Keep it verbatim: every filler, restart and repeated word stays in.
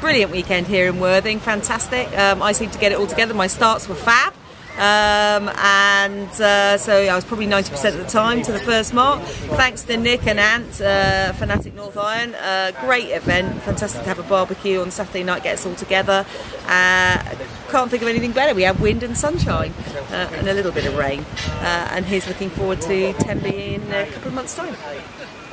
brilliant weekend here in Worthing, fantastic. Um, I seemed to get it all together. My starts were fab. Um, and uh, so I was probably ninety percent of the time to the first mark. Thanks to Nick and Ant, uh, Fanatic North Iron. Uh, great event, fantastic to have a barbecue on Saturday night, get us all together. Uh, can't think of anything better. We have wind and sunshine uh, and a little bit of rain. Uh, and he's looking forward to Tenby in a couple of months' time.